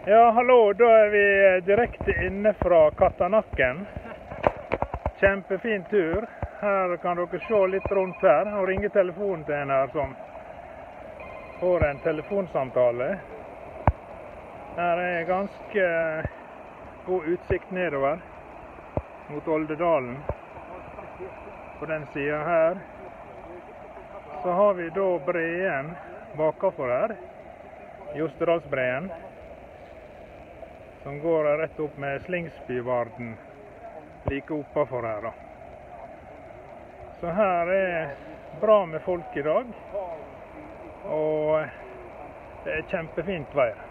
Ja, hallo. Da er vi direkte inne fra Kattanakken. Kjempefin tur. Her kan dere se litt rundt her og ringe telefonen til en her som får en telefonsamtale. Her er ganske god utsikt nedover mot Oldedalen. På den siden her så har vi da breen bakafor her, Jostedalsbreen, som går rett opp med Slingsbyvarden like oppafor her da. Så her er bra med folk i dag, og det er kjempefint vær.